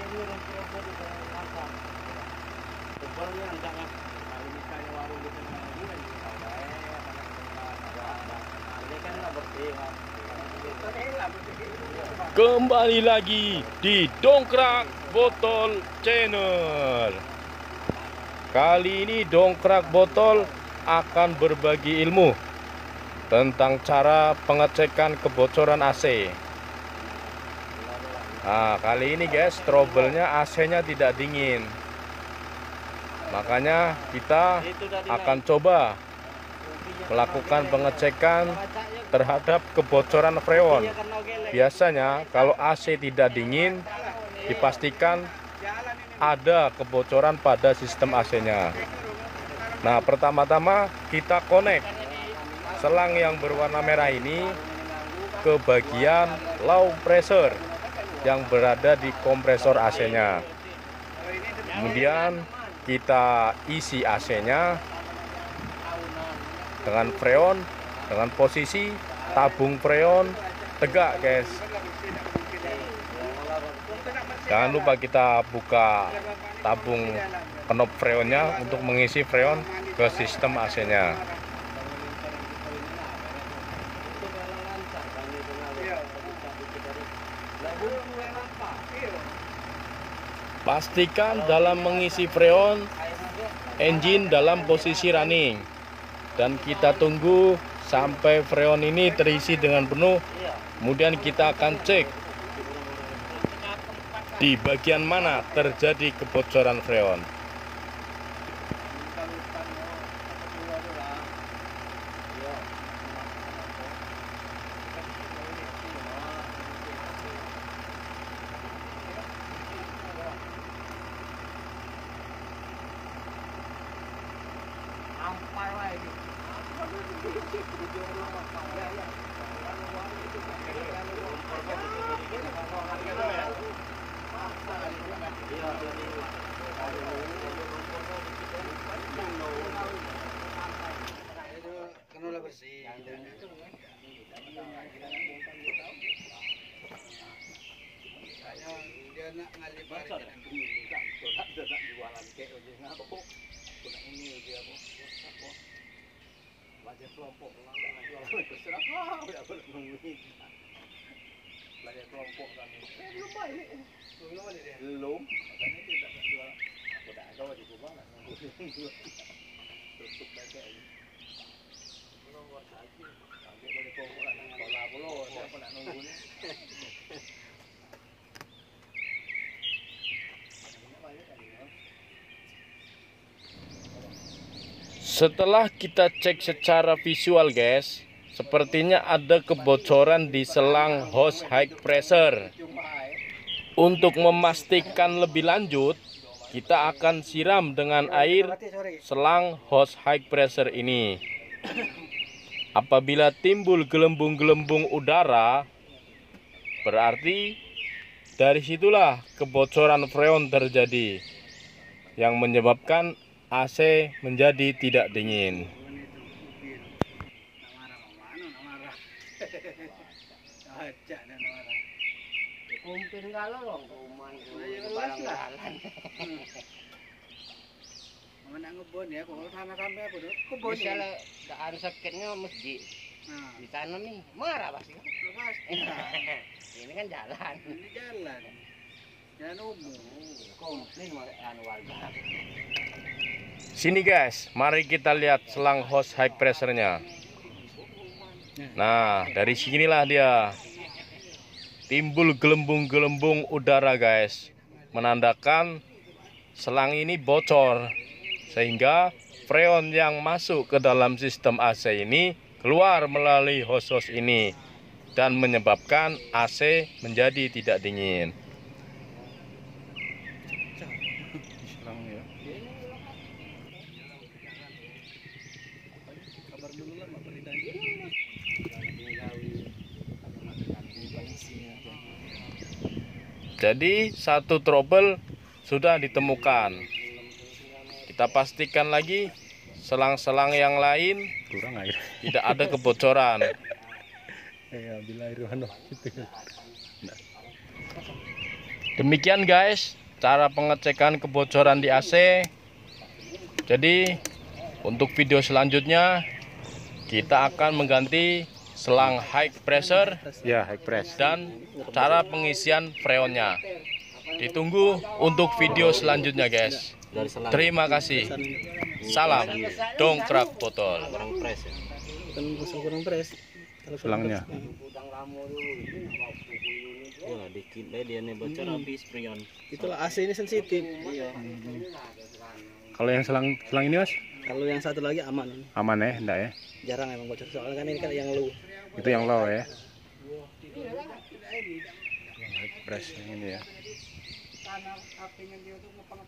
Kembali lagi di Dongkrak Botol Channel. Kali ini Dongkrak Botol akan berbagi ilmu tentang cara pengecekan kebocoran AC. Nah, kali ini guys, trouble-nya AC-nya tidak dingin. Makanya kita akan coba melakukan pengecekan terhadap kebocoran freon. Biasanya kalau AC tidak dingin, dipastikan ada kebocoran pada sistem AC-nya. Nah, pertama-tama kita connect selang yang berwarna merah ini ke bagian low pressure yang berada di kompresor AC-nya. Kemudian kita isi AC-nya dengan freon, dengan posisi tabung freon tegak guys. Jangan lupa kita buka tabung penop freonnya untuk mengisi freon ke sistem AC-nya. Pastikan dalam mengisi freon, engine dalam posisi running. Dan kita tunggu sampai freon ini terisi dengan penuh. Kemudian kita akan cek di bagian mana terjadi kebocoran freon. Setelah kita cek secara visual guys, sepertinya ada kebocoran di selang hose high pressure. Untuk memastikan lebih lanjut, kita akan siram dengan air selang hose high pressure ini. Apabila timbul gelembung-gelembung udara, berarti dari situlah kebocoran freon terjadi yang menyebabkan AC menjadi tidak dingin. Ada sakitnya masjid di sana nih marah pasti. Ini kan jalan. Ini jalan. Jalan umum. Komplain warga. Sini guys, mari kita lihat selang hose high pressure-nya. Nah, dari sinilah dia timbul gelembung-gelembung udara guys, menandakan selang ini bocor, sehingga freon yang masuk ke dalam sistem AC ini keluar melalui hose ini dan menyebabkan AC menjadi tidak dingin. Jadi satu trouble sudah ditemukan. Kita pastikan lagi selang-selang yang lain kurang air, tidak ada kebocoran. Ya, bila air Demikian guys cara pengecekan kebocoran di AC. Jadi untuk video selanjutnya kita akan mengganti selang high pressure Ya, high press. dan cara pengisian freonnya. Ditunggu untuk video selanjutnya guys. Terima kasih. Salam dongkrak botol. kurang press. Kalau Selangnya. Wah, dikit deh dia nih bocor habis freon. Itulah AC ini sensitif. Kalau yang selang ini Mas, Kalau yang satu lagi aman. aman ya, enggak ya? Jarang emang bocor. Soalnya kan ini kan yang low. Itu yang low ya. Yang high press yang ini ya.